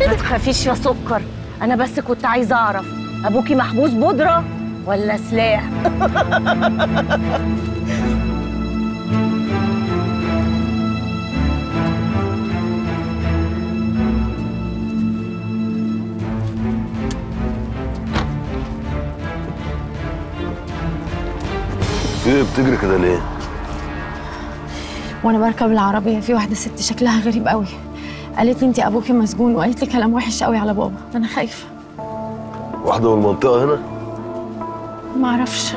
ما تخافيش يا سكر، انا بس كنت عايزه اعرف ابوكي محبوس بودره ولا سلاح؟ في ايه بتجري كده ليه؟ وانا بركب العربيه في واحده ست شكلها غريب قوي، قالت لي انت ابوكي مسجون، وقالت لي كلام وحش قوي على بابا. انا خايفه. واحده من المنطقه هنا؟ ما اعرفش.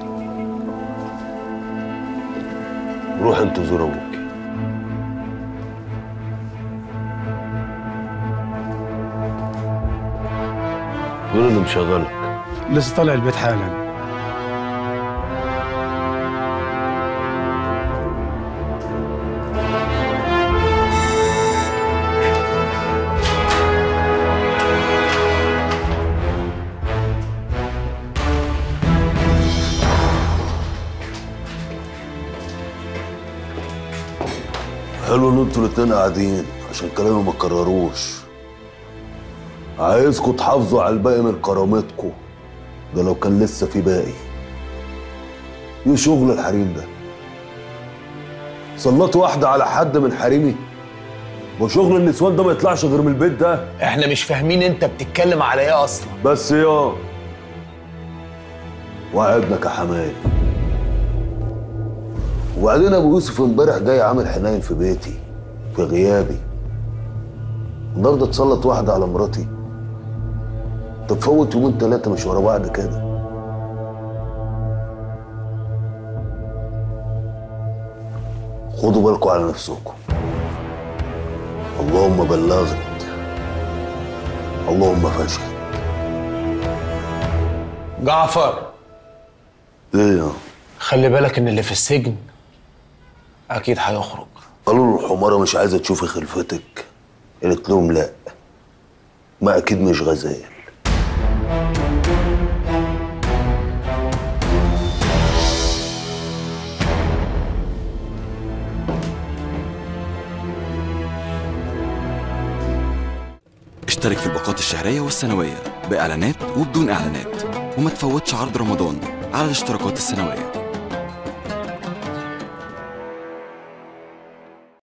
روح انت زور ابوك. مين اللي مشغلك؟ لسه طالع البيت حالا. حلو ان انتوا الاتنين قاعدين عشان كلامي ما تكرروش. عايزكوا تحافظوا على الباقي من كرامتكوا، ده لو كان لسه في باقي. ايه شغل الحريم ده؟ سلطوا واحدة على حد من حريمي؟ وشغل النسوان ده ما يطلعش غير من البيت ده. احنا مش فاهمين انت بتتكلم على ايه اصلا. بس يا وعدنا كحماية. وبعدين ابو يوسف امبارح جاي عامل حنين في بيتي في غيابي. النهارده تسلط واحده على مراتي؟ طب فوت يومين ثلاثه مش ورا بعض كده. خدوا بالكم على نفسكم. اللهم بلغت، اللهم فشل. جعفر، ايه يا؟ خلي بالك ان اللي في السجن اكيد هيخرج. قالوا له الحماره مش عايزه تشوفي خلفتك، قالت لهم لا، ما اكيد مش غزال. اشترك في الباقات الشهرية والسنوية بإعلانات وبدون إعلانات، وما تفوتش عرض رمضان على الاشتراكات السنوية.